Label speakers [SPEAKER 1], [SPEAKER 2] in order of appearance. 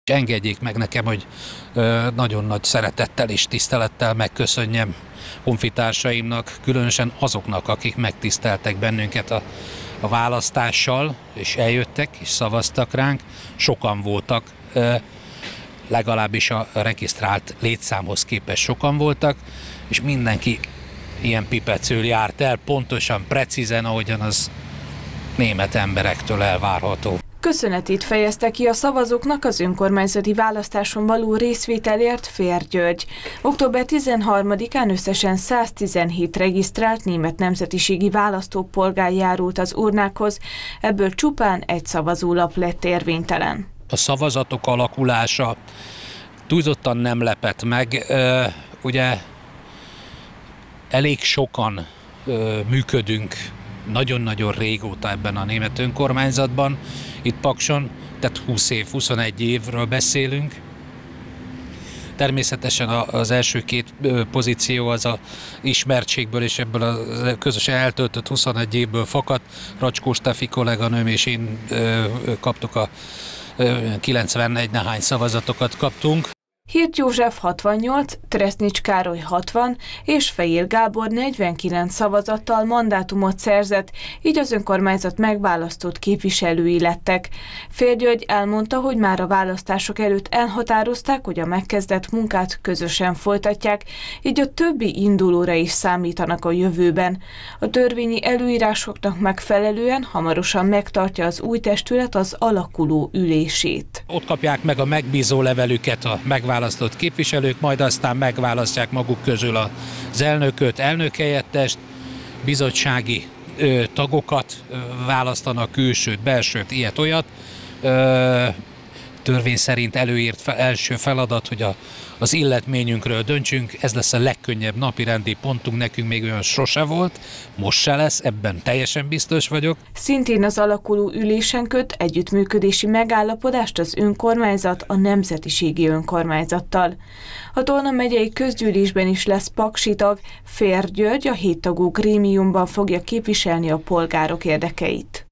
[SPEAKER 1] Engedjék meg nekem, hogy nagyon nagy szeretettel és tisztelettel megköszönjem honfitársaimnak, különösen azoknak, akik megtiszteltek bennünket a választással, és eljöttek, és szavaztak ránk. Sokan voltak, legalábbis a regisztrált létszámhoz képest sokan voltak, és mindenki ilyen pipecül járt el, pontosan, precízen, ahogyan az német emberektől elvárható.
[SPEAKER 2] Köszönetét fejezte ki a szavazóknak az önkormányzati választáson való részvételért Fér György. Október 13-án összesen 117 regisztrált német nemzetiségi választópolgár járult az urnákhoz, ebből csupán egy szavazólap lett érvénytelen.
[SPEAKER 1] A szavazatok alakulása túlzottan nem lepett meg, ugye elég sokan működünk nagyon-nagyon régóta ebben a német önkormányzatban, itt Pakson, tehát 20 év, 21 évről beszélünk. Természetesen az első két pozíció az a ismertségből és ebből a közösen eltöltött 21 évből fakadt. Racskó Stefi kolléganőm és én kaptuk a 91 nehány szavazatokat kaptunk.
[SPEAKER 2] Hirt József 68, Tresznics Károly 60 és Fejér Gábor 49 szavazattal mandátumot szerzett, így az önkormányzat megválasztott képviselői lettek. Fér György elmondta, hogy már a választások előtt elhatározták, hogy a megkezdett munkát közösen folytatják, így a többi indulóra is számítanak a jövőben. A törvényi előírásoknak megfelelően hamarosan megtartja az új testület az alakuló ülését.
[SPEAKER 1] Ott kapják meg a megbízó levelüket a megválasztott képviselők, majd aztán megválasztják maguk közül az elnököt, elnökhelyettest, bizottsági tagokat választanak, külsőt, belsőt, ilyet-olyat. Törvény szerint előírt első feladat, hogy az illetményünkről döntsünk, ez lesz a legkönnyebb napirendi pontunk, nekünk még olyan sose volt, most se lesz, ebben teljesen biztos vagyok.
[SPEAKER 2] Szintén az alakuló ülésen köt együttműködési megállapodást az önkormányzat a nemzetiségi önkormányzattal. A Tolna megyei közgyűlésben is lesz paksi tag, Fér György a 7 tagú grémiumban fogja képviselni a polgárok érdekeit.